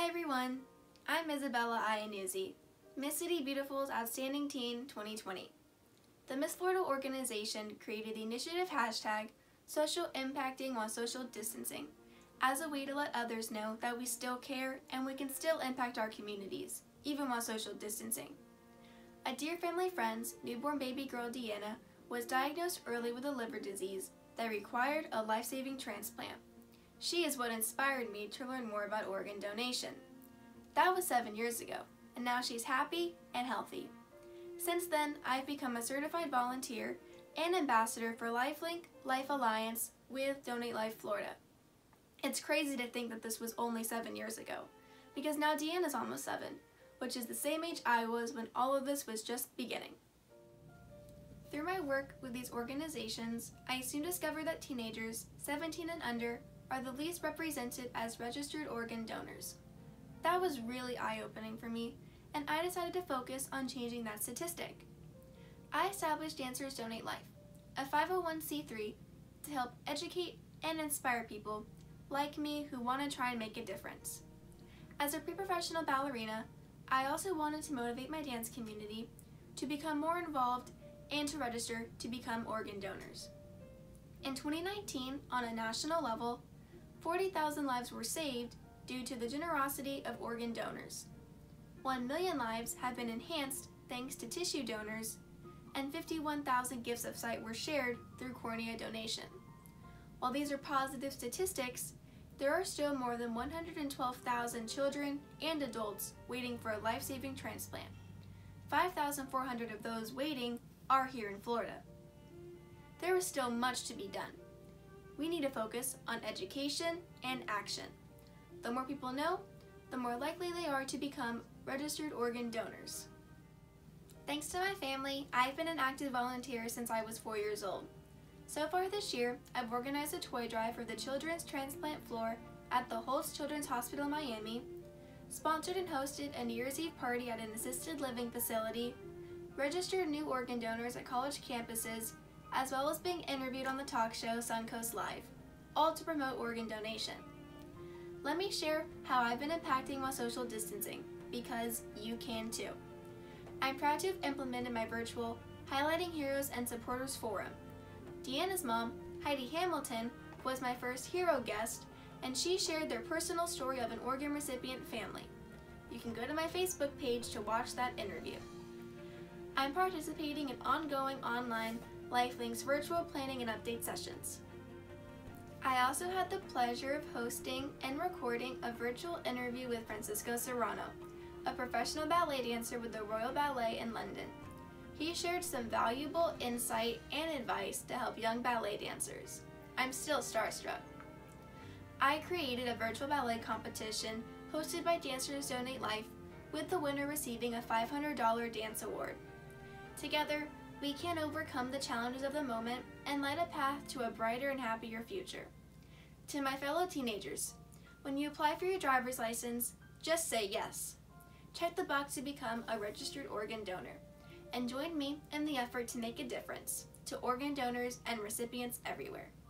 Hi everyone, I'm Isabella Iannuzzi, Miss City Beautiful's Outstanding Teen 2020. The Miss Florida organization created the initiative hashtag Social Impacting While Social Distancing as a way to let others know that we still care and we can still impact our communities, even while social distancing. A dear family friend's newborn baby girl Deanna was diagnosed early with a liver disease that required a life-saving transplant. She is what inspired me to learn more about organ donation. That was 7 years ago, and now she's happy and healthy. Since then, I've become a certified volunteer and ambassador for LifeLink Life Alliance with Donate Life Florida. It's crazy to think that this was only 7 years ago, because now Deanna's almost 7, which is the same age I was when all of this was just beginning. Through my work with these organizations, I soon discovered that teenagers 17 and under are the least represented as registered organ donors. That was really eye-opening for me, and I decided to focus on changing that statistic. I established Dancers Donate Life, a 501c3, to help educate and inspire people like me who want to try and make a difference. As a pre-professional ballerina, I also wanted to motivate my dance community to become more involved and to register to become organ donors. In 2019, on a national level, 40,000 lives were saved due to the generosity of organ donors. 1 million lives have been enhanced thanks to tissue donors, and 51,000 gifts of sight were shared through cornea donation. While these are positive statistics, there are still more than 112,000 children and adults waiting for a life-saving transplant. 5,400 of those waiting are here in Florida. There is still much to be done. We need to focus on education and action. The more people know, the more likely they are to become registered organ donors. Thanks to my family, I've been an active volunteer since I was 4 years old. So far this year, I've organized a toy drive for the children's transplant floor at the Holtz Children's Hospital in Miami, sponsored and hosted a New Year's Eve party at an assisted living facility, registered new organ donors at college campuses, as well as being interviewed on the talk show Suncoast Live, all to promote organ donation. Let me share how I've been impacting while social distancing, because you can too. I'm proud to have implemented my virtual Highlighting Heroes and Supporters Forum. Deanna's mom, Heidi Hamilton, was my first hero guest, and she shared their personal story of an organ recipient family. You can go to my Facebook page to watch that interview. I'm participating in ongoing online LifeLink's virtual planning and update sessions. I also had the pleasure of hosting and recording a virtual interview with Francisco Serrano, a professional ballet dancer with the Royal Ballet in London. He shared some valuable insight and advice to help young ballet dancers. I'm still starstruck. I created a virtual ballet competition hosted by Dancers Donate Life, with the winner receiving a $500 dance award. Together, we can overcome the challenges of the moment and light a path to a brighter and happier future. To my fellow teenagers, when you apply for your driver's license, just say yes. Check the box to become a registered organ donor, and join me in the effort to make a difference to organ donors and recipients everywhere.